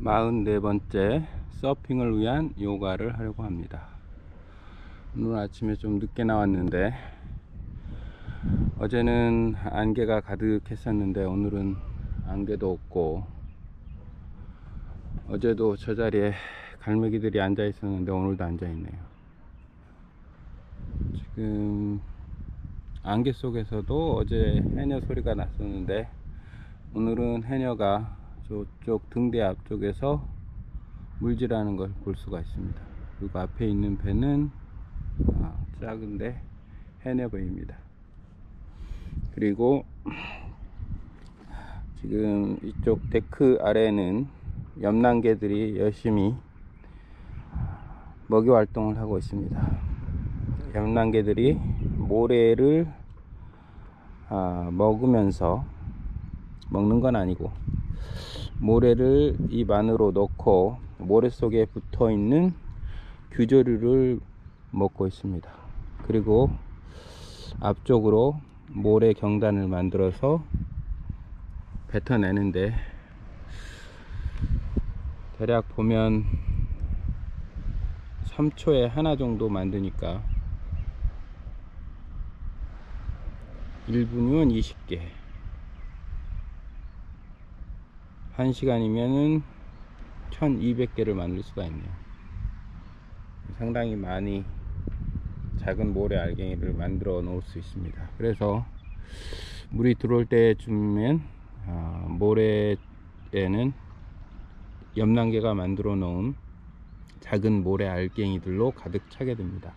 44번째 서핑을 위한 요가를 하려고 합니다. 오늘 아침에 좀 늦게 나왔는데 어제는 안개가 가득했었는데 오늘은 안개도 없고, 어제도 저 자리에 갈매기들이 앉아 있었는데 오늘도 앉아 있네요. 지금 안개 속에서도 어제 해녀 소리가 났었는데 오늘은 해녀가 저쪽 등대 앞쪽에서 물질하는 걸 볼 수가 있습니다. 그리고 앞에 있는 배는 작은데 해녀배입니다. 그리고 지금 이쪽 데크 아래에는 염난개들이 열심히 먹이 활동을 하고 있습니다. 염난개들이 모래를 먹으면서, 먹는 건 아니고 모래를 입 안으로 넣고 모래 속에 붙어 있는 규조류를 먹고 있습니다. 그리고 앞쪽으로 모래 경단을 만들어서 뱉어내는데, 대략 보면 3초에 하나 정도 만드니까 1분이면 20개, 1시간이면은 1200개를 만들 수가 있네요. 상당히 많이 작은 모래 알갱이를 만들어 놓을 수 있습니다. 그래서 물이 들어올 때쯤엔 모래에는 염난개가 만들어 놓은 작은 모래 알갱이들로 가득 차게 됩니다.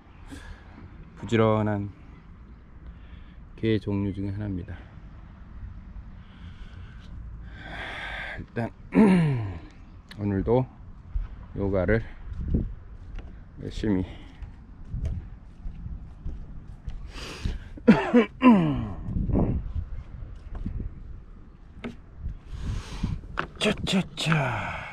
부지런한 개 종류 중에 하나입니다. 일단 오늘도 요가를 열심히 차차차.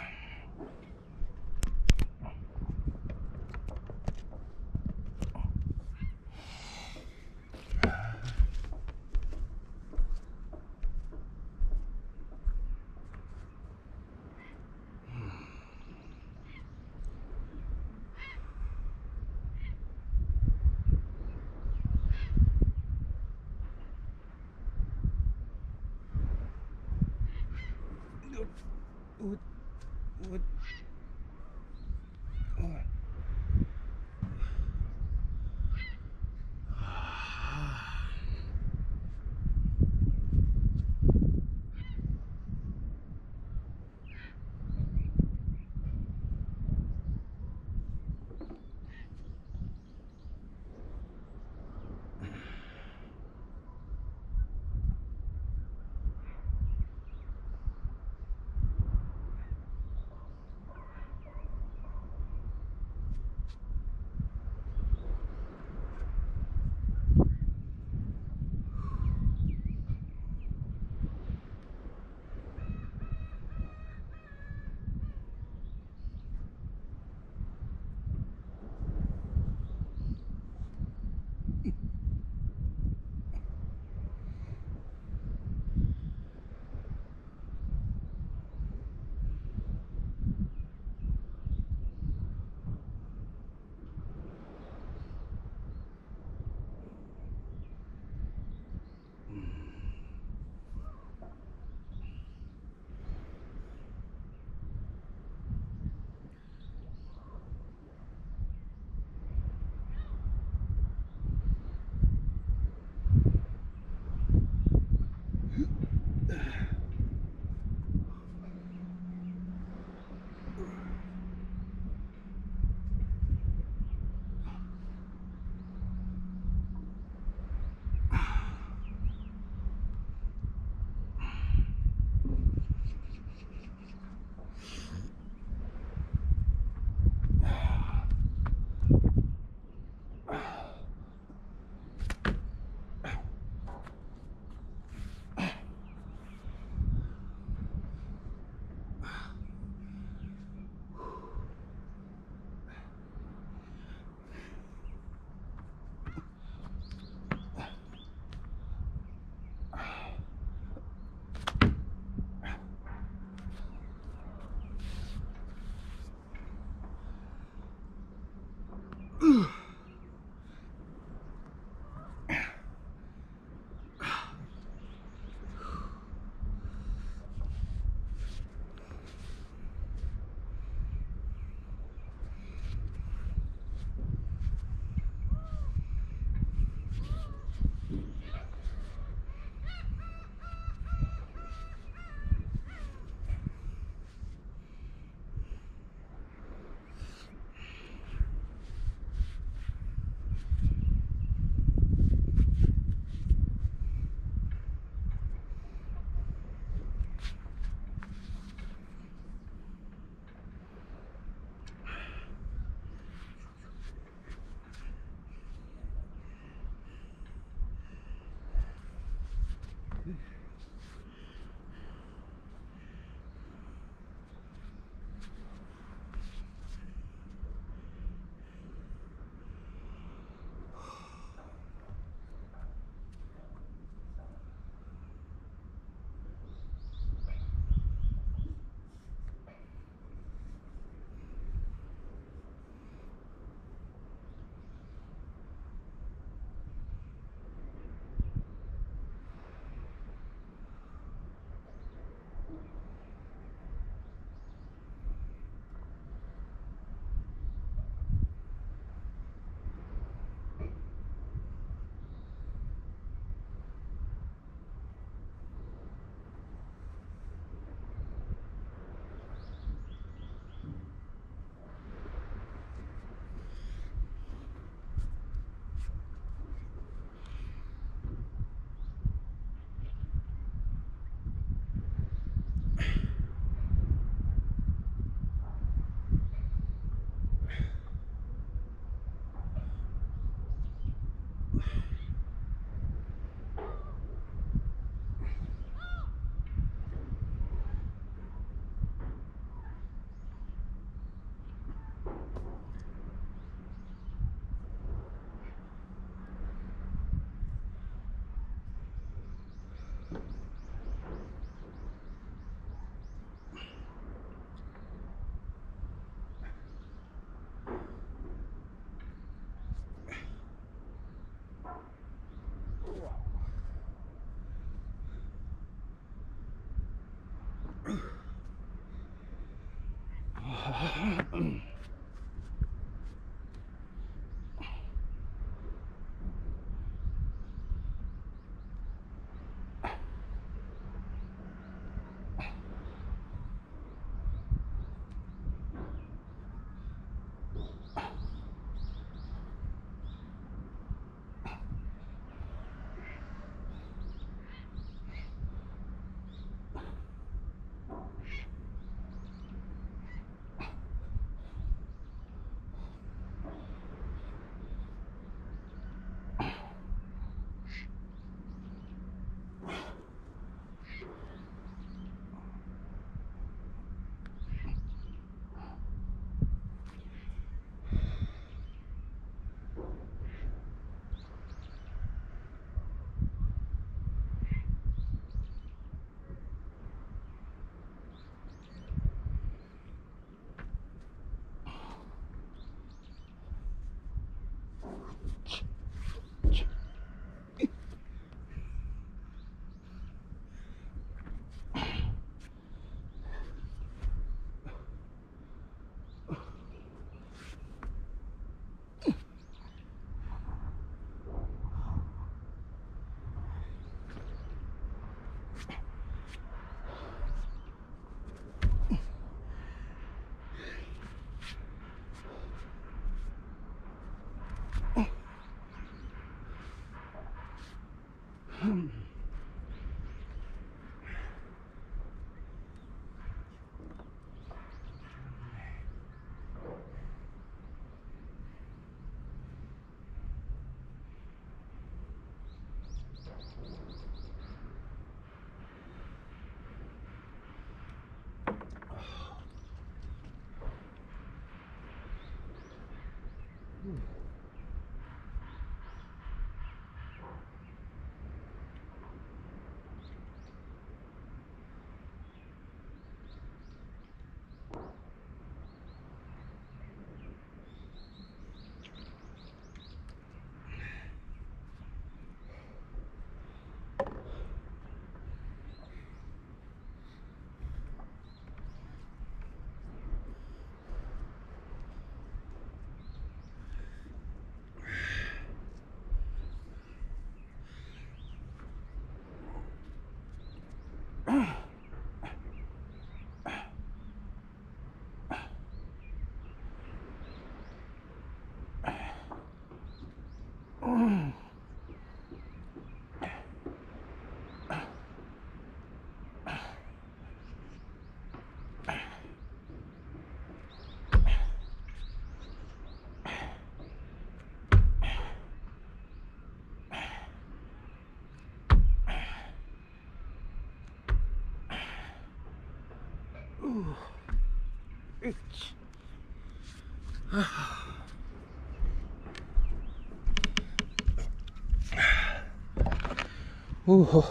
우후,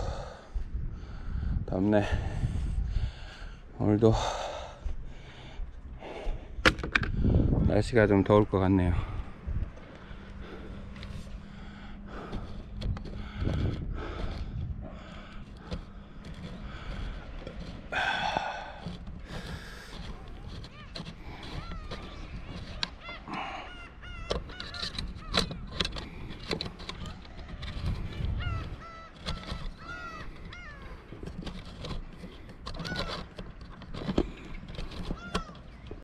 덥네. 오늘도 날씨가 좀 더울 것 같네요.